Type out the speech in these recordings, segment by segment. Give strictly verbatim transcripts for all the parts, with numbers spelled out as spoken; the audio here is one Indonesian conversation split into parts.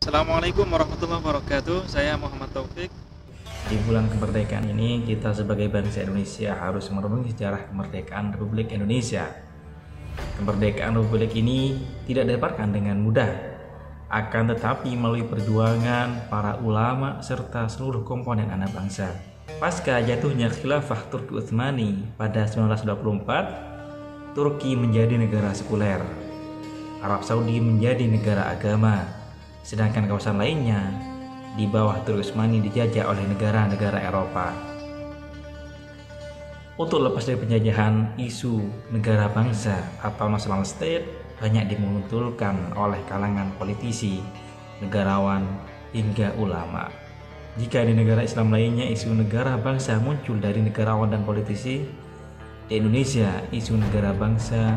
Assalamualaikum warahmatullahi wabarakatuh. Saya Muhammad Taufik. Di bulan kemerdekaan ini, kita sebagai bangsa Indonesia harus merenungi sejarah kemerdekaan Republik Indonesia. Kemerdekaan Republik ini tidak didapatkan dengan mudah, akan tetapi melalui perjuangan para ulama serta seluruh komponen anak bangsa. Pasca jatuhnya khilafah Turki Utsmani pada seribu sembilan ratus dua puluh empat, Turki menjadi negara sekuler, Arab Saudi menjadi negara agama, sedangkan kawasan lainnya di bawah Turki Utsmani dijajah oleh negara-negara Eropa. Untuk lepas dari penjajahan, isu negara bangsa atau national state banyak dimunculkan oleh kalangan politisi, negarawan, hingga ulama. Jika di negara Islam lainnya isu negara bangsa muncul dari negarawan dan politisi, di Indonesia isu negara bangsa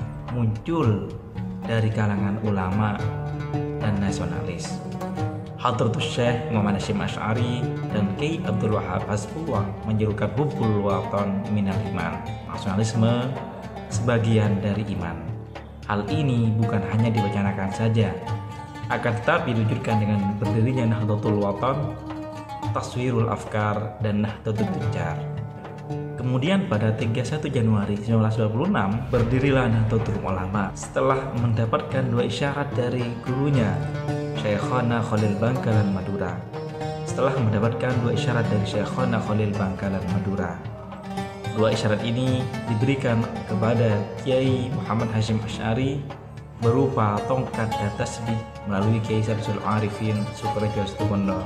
muncul dari kalangan ulama dan nasionalis. Hadratus Syekh Muhammad Hasyim Asy'ari dan Kiai Abdul Wahab Hasbullah menyerukan hubbul watan minal iman, nasionalisme sebagian dari iman. Hal ini bukan hanya diwacanakan saja, akan tetapi diwujudkan dengan berdirinya Nahdlatul Watan, Taswirul Afkar, dan Nahdlatul Tujar. Kemudian pada tiga puluh satu Januari seribu sembilan ratus dua puluh enam berdirilah Nahdlatul Ulama setelah mendapatkan dua isyarat dari gurunya Syekhona Khalil Bangkalan Madura. Setelah mendapatkan dua isyarat dari Syekhona Khalil Bangkalan Madura, dua isyarat ini diberikan kepada Kiai Muhammad Hasyim Asy'ari berupa tongkat dan tasbih melalui Kiai Syamsul Arifin Sukorejo Situbondo.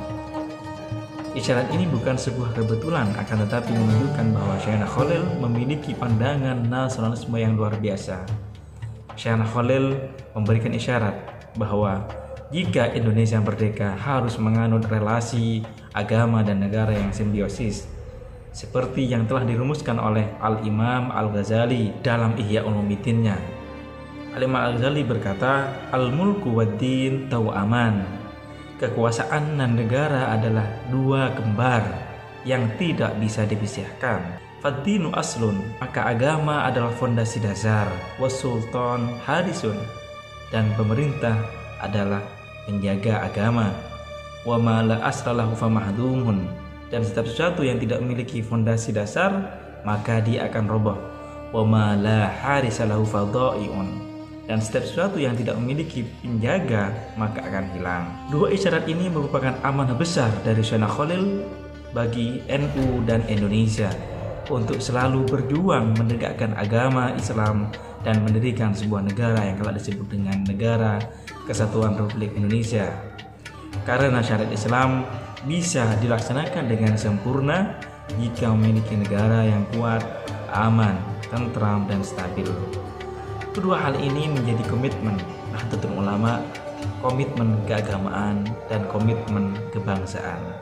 Isyarat ini bukan sebuah kebetulan, akan tetapi menunjukkan bahwa Syekhona Khalil memiliki pandangan nasionalisme yang luar biasa. Syekhona Khalil memberikan isyarat bahwa jika Indonesia merdeka harus menganut relasi agama dan negara yang simbiosis, seperti yang telah dirumuskan oleh Al-Imam Al-Ghazali dalam Ihya Ulumuddinnya. Al-Imam Al-Ghazali berkata, Al-mulku wad-din taw'aman. Kekuasaan dan negara adalah dua kembar yang tidak bisa dipisahkan. Fad-dinu aslun, maka agama adalah fondasi dasar. Was-sultan harisun, dan pemerintah adalah penjaga agama. Wa ma la aslalahu famahdumun, dan setiap sesuatu yang tidak memiliki fondasi dasar maka dia akan roboh. Wa ma la harisalahu fadha'iun, dan setiap sesuatu yang tidak memiliki penjaga maka akan hilang. Dua isyarat ini merupakan amanah besar dari Syekhona Khalil bagi N U dan Indonesia untuk selalu berjuang menegakkan agama Islam dan mendirikan sebuah negara yang telah disebut dengan Negara Kesatuan Republik Indonesia. Karena syariat Islam bisa dilaksanakan dengan sempurna jika memiliki negara yang kuat, aman, tentram, dan stabil. Kedua hal ini menjadi komitmen Nahdlatul Ulama, komitmen keagamaan, dan komitmen kebangsaan.